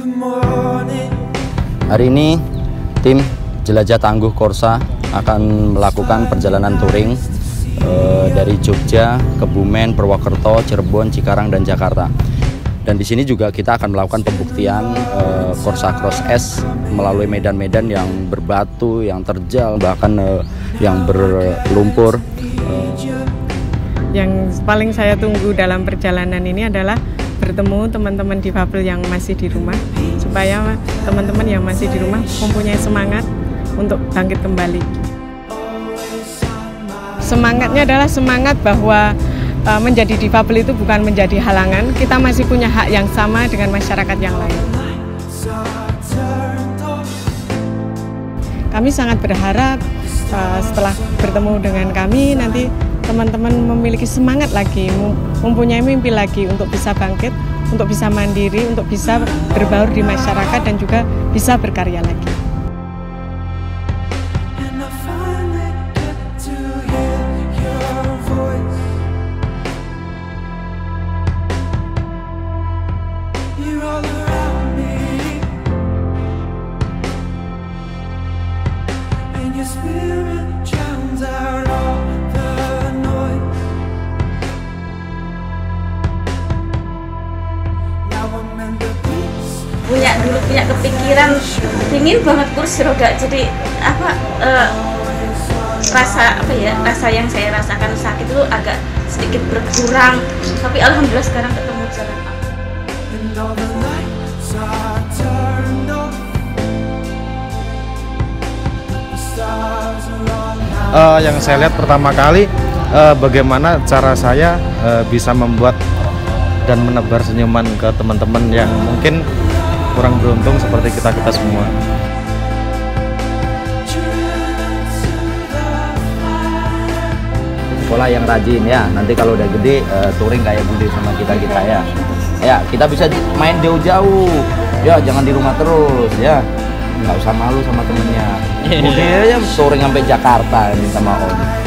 Hari ini tim Jelajah Tangguh Corsa akan melakukan perjalanan touring dari Jogja, Kebumen, Purwokerto, Cirebon, Cikarang, dan Jakarta. Dan di sini juga kita akan melakukan pembuktian Corsa Cross S melalui medan-medan yang berbatu, yang terjal, bahkan yang berlumpur. Yang paling saya tunggu dalam perjalanan ini adalah bertemu teman-teman difabel yang masih di rumah, supaya teman-teman yang masih di rumah mempunyai semangat untuk bangkit kembali. Semangatnya adalah semangat bahwa menjadi difabel itu bukan menjadi halangan, kita masih punya hak yang sama dengan masyarakat yang lain. Kami sangat berharap setelah bertemu dengan kami nanti teman-teman memiliki semangat lagi, mempunyai mimpi lagi untuk bisa bangkit, untuk bisa mandiri, untuk bisa berbaur di masyarakat dan juga bisa berkarya lagi. punya kepikiran pingin banget kursi roda, jadi rasa yang saya rasakan sakit itu agak sedikit berkurang, tapi alhamdulillah sekarang ketemu jalan. Yang saya lihat pertama kali bagaimana cara saya bisa membuat dan menebar senyuman ke teman-teman yang mungkin kurang beruntung seperti kita semua. Sekolah yang rajin ya, nanti kalau udah gede touring kayak Bude sama kita ya. Ya, kita bisa main jauh-jauh. Ya, jangan di rumah terus ya. Nggak usah malu sama temennya. Bude aja touring sampai Jakarta ini sama Om.